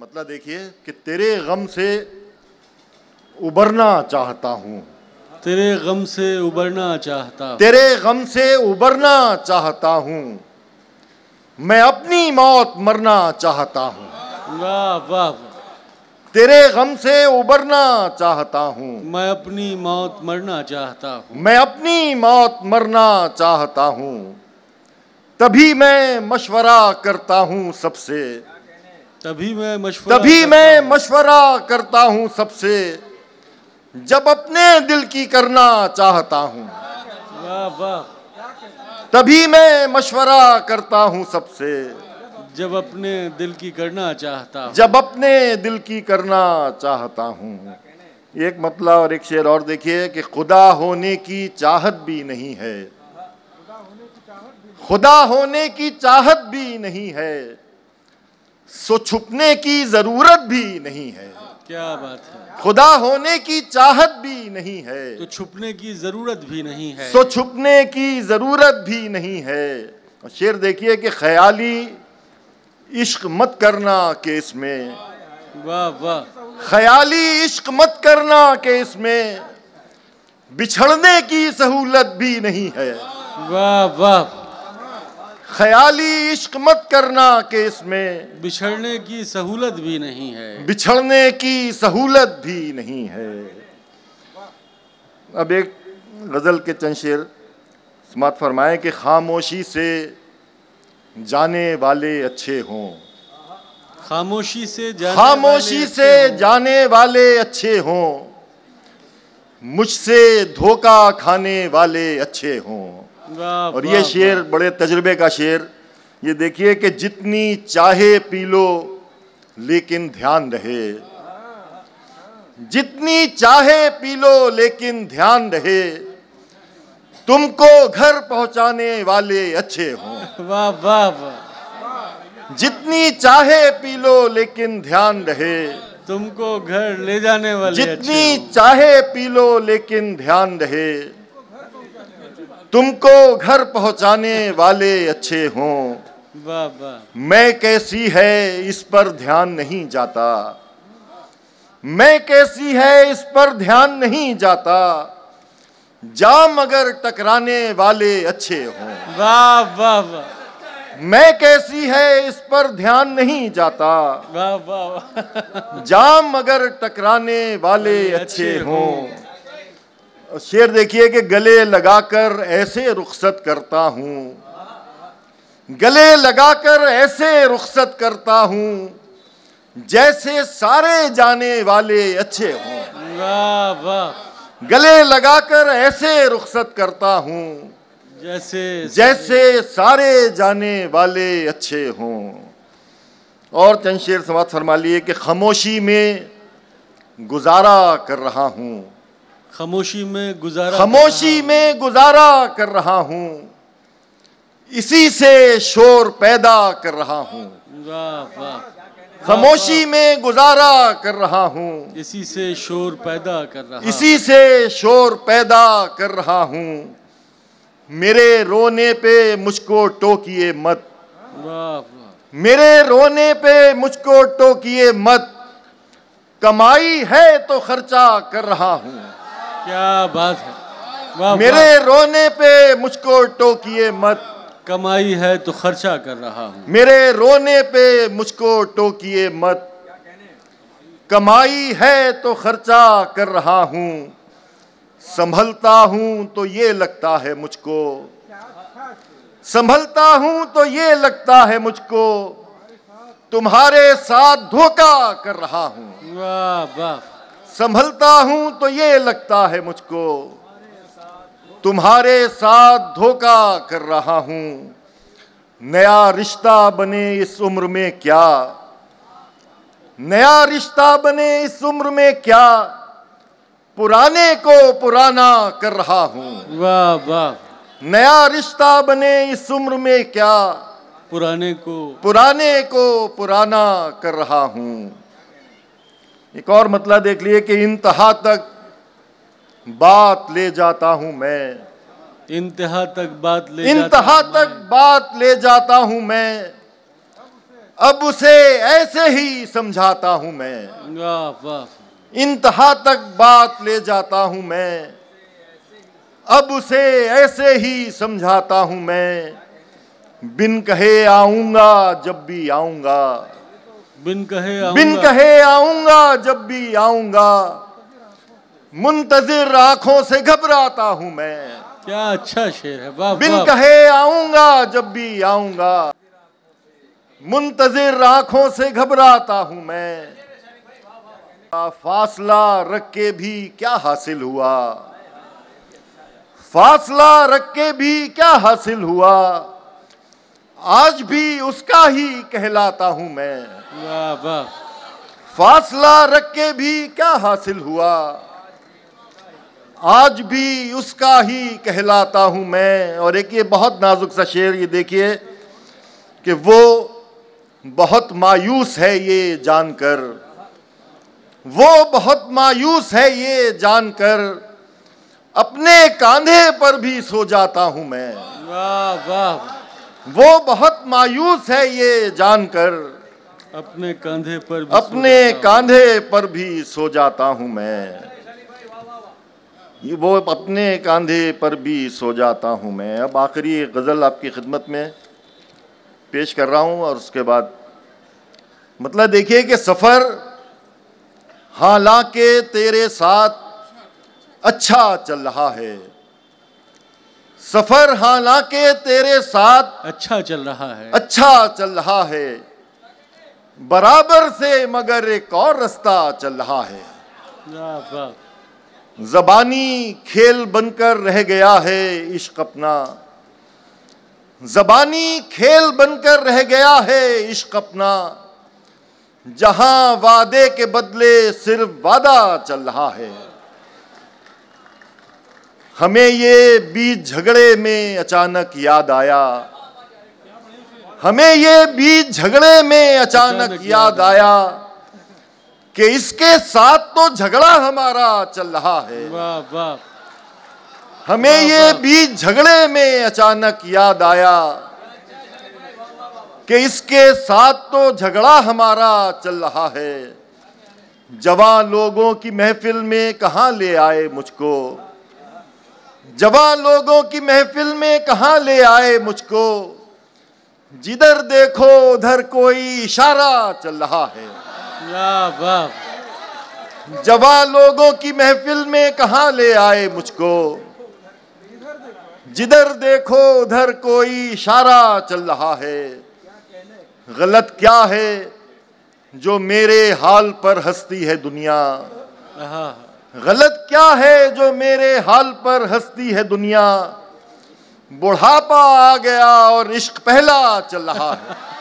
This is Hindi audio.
मतलब देखिए कि तेरे गम से उबरना चाहता हूँ, तेरे गम से उबरना चाहता हूँ, तेरे गम से उबरना चाहता हूँ, मैं अपनी मौत मरना चाहता हूँ। वाह वाह, तेरे गम से उबरना चाहता हूँ, मैं अपनी मौत मरना चाहता हूँ, मैं अपनी मौत मरना चाहता हूँ। तभी मैं मशवरा करता हूँ सबसे, तभी मैं मशवरा करता हूँ सबसे, जब अपने दिल की करना चाहता हूँ। वाह वाह, तभी मैं मशवरा करता हूँ सबसे, जब अपने दिल की करना चाहता हूँ। जब अपने दिल की करना चाहता हूँ। एक मतलब और एक शेर और देखिए कि खुदा होने की चाहत भी नहीं है, खुदा होने की चाहत भी नहीं है, सो छुपने की जरूरत भी नहीं है। क्या बात है, खुदा होने की चाहत भी नहीं है, तो छुपने की जरूरत भी नहीं है, सो छुपने की जरूरत भी नहीं है। और शेर देखिए कि ख्याली इश्क मत करना के इसमें, वाह वाह, ख्याली इश्क मत करना के इसमें बिछड़ने की सहूलत भी नहीं है। वाह वाह, ख्याली इश्क मत करना के इसमें बिछड़ने की सहूलत भी नहीं है, बिछड़ने की सहूलत भी नहीं है। अब एक गजल के चंद शेर समात फरमाए कि खामोशी से जाने वाले अच्छे हों, खामोशी से जाने वाले अच्छे हों, मुझसे धोखा खाने वाले अच्छे हों। और ये शेर बड़े तजुर्बे का शेर, ये देखिए कि जितनी चाहे पी लो लेकिन ध्यान रहे, जितनी चाहे पी लो लेकिन ध्यान रहे, तुमको घर पहुंचाने वाले अच्छे हों। वाह वाह वाह, जितनी चाहे पी लो लेकिन ध्यान रहे, तुमको घर ले जाने वाले जितनी चाहे पी लो लेकिन ध्यान रहे, तुमको घर पहुंचाने वाले अच्छे हों। वाह वाह, मैं कैसी है इस पर ध्यान नहीं जाता, मैं कैसी है इस पर ध्यान नहीं जाता, जाम अगर टकराने वाले अच्छे हों। वाह वाह वाह, मैं कैसी है इस पर ध्यान नहीं जाता, वाह वाह, जाम अगर टकराने वाले अच्छे हों। शेर देखिए कि गले लगाकर ऐसे रुखसत करता हूँ, गले लगाकर ऐसे रुखसत करता हूँ, जैसे सारे जाने वाले अच्छे हों। वाह वाह, गले लगाकर ऐसे रुखसत करता हूँ, जैसे सारे जाने वाले अच्छे हों। और चंद शेर समात फरमा लिए कि खामोशी में गुजारा कर रहा हूँ, खामोशी में गुजारा कर रहा हूँ, इसी से शोर पैदा कर रहा हूँ। वाह वाह, खामोशी में गुजारा कर रहा हूँ, इसी से शोर पैदा कर रहा, इसी से शोर पैदा कर रहा हूँ, मेरे रोने पे मुझको टोकिए मत, वाह वाह, मेरे रोने पे मुझको टोकिए मत, कमाई है तो खर्चा कर रहा हूँ। क्या बात है, वाह, मेरे रोने पे मुझको टोकिए मत, कमाई है तो खर्चा कर रहा हूँ, मेरे रोने पे मुझको टोकिए मत, कमाई है तो खर्चा कर रहा हूँ, संभलता हूँ तो ये लगता है मुझको, संभलता हूँ तो ये लगता है मुझको, तुम्हारे साथ धोखा कर रहा हूँ। वाह वाह, संभलता हूँ तो ये लगता है मुझको, तुम्हारे साथ धोखा कर रहा हूँ, नया रिश्ता बने इस उम्र में क्या, नया रिश्ता बने इस उम्र में क्या, पुराने को पुराना कर रहा हूँ। वाह वाह, नया रिश्ता बने इस उम्र में क्या, पुराने को पुराना कर रहा हूँ। एक और मतलब देख लिए कि इंतहा तक बात ले जाता हूँ मैं, इंतहा तक बात ले इंतहा तक बात ले जाता हूँ मैं, अब उसे ऐसे ही समझाता हूं मैं, वाह वाह, इंतहा तक बात ले जाता हूं मैं। अब उसे ऐसे ही समझाता हूं मैं, बिन कहे आऊंगा जब भी आऊंगा, बिन बिन कहे आऊंगा जब भी आऊंगा। मुंतजिर आंखों से घबराता हूं मैं, क्या अच्छा शेर है, वाह बिन वाह। कहे आऊंगा जब भी आऊंगा, मुंतजिर आंखों से घबराता हूं मैं। फासला रख के भी क्या हासिल हुआ, फासला रख के भी क्या हासिल हुआ, आज भी उसका ही कहलाता हूं मैं। वाह वाह, फासला रख के भी क्या हासिल हुआ, आज भी उसका ही कहलाता हूं मैं। और एक ये बहुत नाजुक सा शेर, ये देखिए कि वो बहुत मायूस है ये जानकर, वो बहुत मायूस है ये जानकर, अपने कांधे पर भी सो जाता हूं मैं। वाह वाह, वो बहुत मायूस है ये जानकर, अपने कंधे पर भी अपने कांधे पर भी सो जाता हूं मैं। ये वो अपने कांधे पर भी सो जाता हूं मैं। अब आखिरी गज़ल आपकी खिदमत में पेश कर रहा हूं और उसके बाद मतलब देखिए कि सफ़र हालांकि तेरे साथ अच्छा चल रहा है, सफ़र हालांकि तेरे साथ अच्छा चल रहा है, अच्छा चल रहा है, बराबर से मगर एक और रास्ता चल रहा है। वाह वाह, ज़बानी खेल बनकर रह गया है इश्क अपना, ज़बानी खेल बनकर रह गया है इश्क अपना, जहां वादे के बदले सिर्फ वादा चल रहा है। हमें ये बीच झगड़े में अचानक याद आया, हमें ये बीच झगड़े में अचानक याद आया कि इसके साथ तो झगड़ा हमारा चल रहा है। वाह वाह, हमें ये बीच झगड़े में अचानक याद आया कि इसके साथ तो झगड़ा हमारा चल रहा है। जवान लोगों की महफिल में कहाँ ले आए मुझको, जवान लोगों की महफिल में कहाँ ले आए मुझको, जिधर देखो उधर कोई इशारा चल रहा है। वाह वाह, जवान लोगों की महफिल में कहाँ ले आए मुझको, जिधर देखो उधर कोई इशारा चल रहा है। गलत क्या है जो मेरे हाल पर हंसती है दुनिया, गलत क्या है जो मेरे हाल पर हंसती है दुनिया, बुढ़ापा आ गया और इश्क पहला चल रहा है।